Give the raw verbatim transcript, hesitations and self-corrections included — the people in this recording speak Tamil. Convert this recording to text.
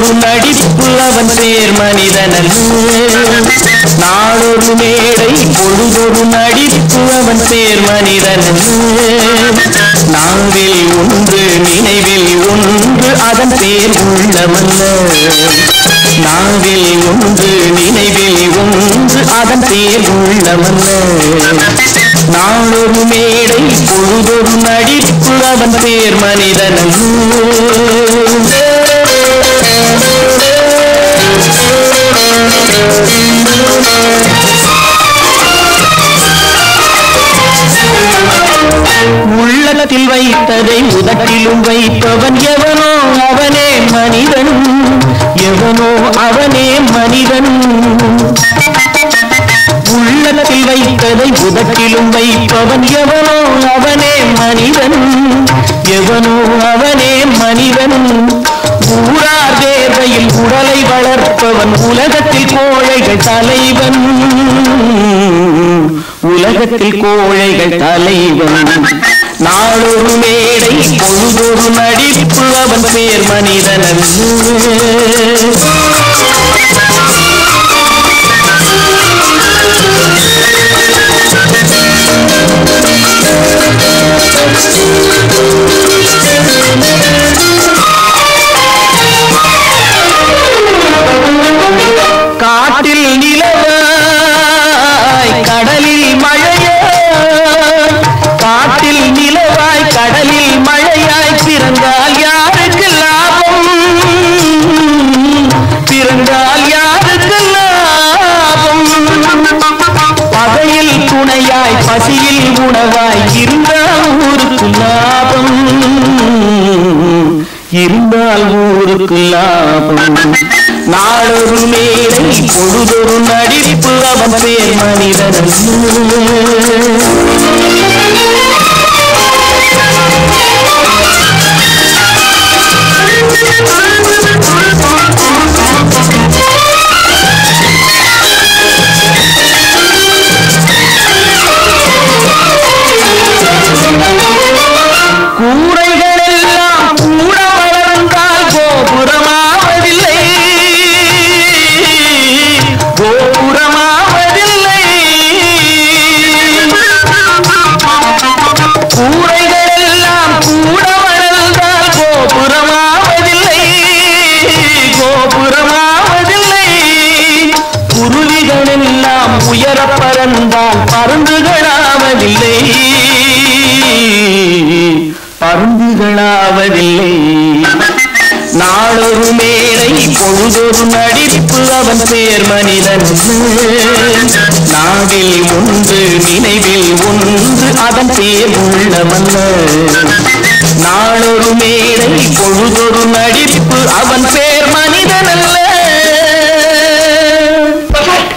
பொழுதொரு நடிப்பு அவன் பேர் மனிதனல்ல. நாளொரு மேடை பொழுதொரு நடிப்பு அவன் பேர் மனிதனல்ல. நாவில் ஒன்று நினைவில் ஒன்று அதன் பேர் உள்ளமல்ல. நாவில் ஒன்று நினைவில் ஒன்று அதன் பேர் உள்ளமல்ல. நாளொரு மேடை பொழுதொரு நடிப்பு அவன் பேர் மனிதனல்ல. உள்ளத்தில் வைத்ததை உதட்டிலும் வைப்பவன் எவனோ அவனே மனிதன். எவனோ அவனே மனிதன். உள்ளத்தில் வைத்ததை உதட்டிலும் வைப்பவன் எவனோ அவனே மனிதன். எவனோ அவனே மனிதன். ஊரார் தேர்வையில் உடலை வளர்ப்பவன் உலகத்தில் கோழைகள் தலைவன். உலகத்தில் கோழைகள் தலைவன். நாளொரு மேடை பொழுதொரு நடிப்பு அவன் பேர் மனிதனல்ல. காட்டில் நிலவாய் கடலில் மழையாய். காட்டில் நிலவாய் கடலில் மழையாய் பிறந்தால் யாருக்கு லாபம்? பிறந்தால் யாருக்கு லாபம்? பகையில் துணையாய் பசியில் உணவாய் இருந்தால் ஊருக்கு லாபம். இருந்தால் ஊருக்கு லாபம். நாளொரு மேடை பொழுதொரு நடிப்பு அவன் பேர் மனிதனல்ல. கூரைகளெல்லாம் கூட வளர்ந்தால் கோபுரமாவதில்லை. கோபுரமாவதில்லை. கூரைகளெல்லாம் கூட வளர்ந்தால் கோபுரமாவதில்லை. கோபுரமாவதில்லை. குருவிகளெல்லாம் உயர பறந்தால் பருந்துகளாவதில்லை. பருந்துகளாவதில்லை. நாளொரு மேடை பொழுதொரு நடிப்பு அவன் பேர் மனிதன். நாவில் ஒன்று நினைவில் ஒன்று அதன் பேர் உள்ளமல்ல. நாளொரு மேடை பொழுதொரு நடிப்பு